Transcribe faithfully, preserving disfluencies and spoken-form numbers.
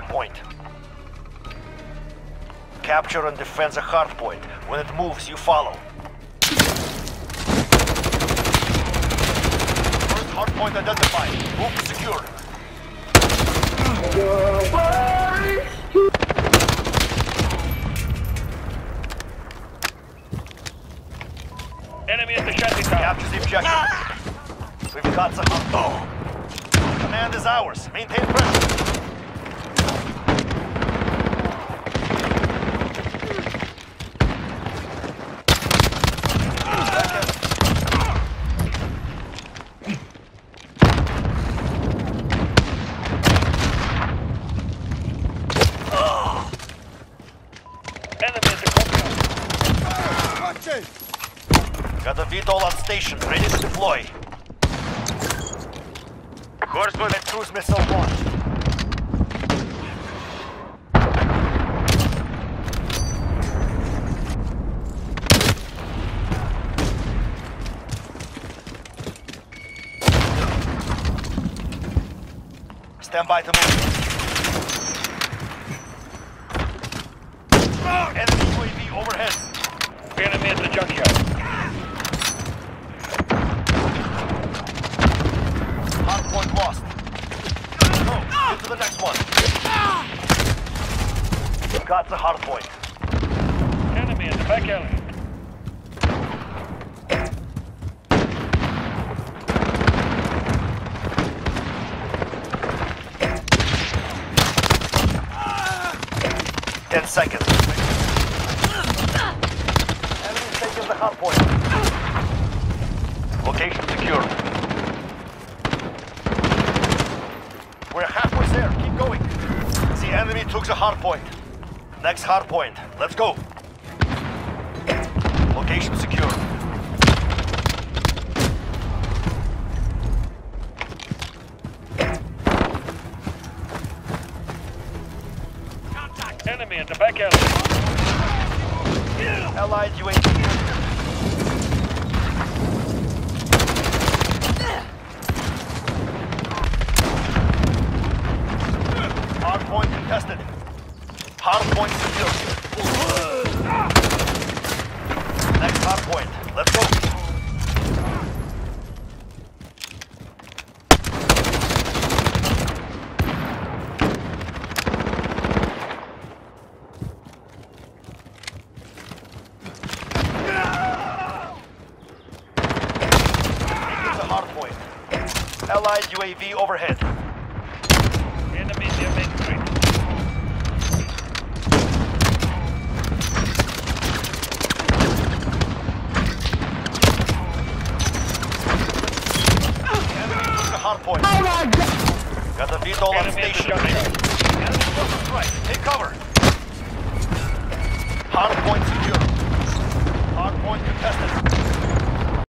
point. Capture and defend the hard point. When it moves, you follow. First hard point identified. Move to secure. Enemy at the shanty tower. Capture the objective. Ah! We've got the hard point. Command is ours. Maintain pressure. Got a V TOL on station, ready to deploy. Horseman and cruise missile launched. Stand by to move. Enemy U A V overhead. Enemy at the junkyard. Hardpoint lost. Go, get to the next one. Got the hardpoint. Enemy in the back alley. Ten seconds. Enemy's taking the hardpoint. Location secure. We're halfway there. Keep going. The enemy took the hard point. Next hard point. Let's go. Location secure. Contact. Enemy at the back alley. Allied U A V. Hardpoint contested. Hardpoint secure. Next hardpoint. Let's go. Taking the hardpoint. Allied U A V overhead. Enemy near Main Street. Hardpoint. Oh my God! Got the V TOL on Enemy at the station. junkyard. Enemy close strike. Take cover. Hardpoint secure. Hardpoint contested.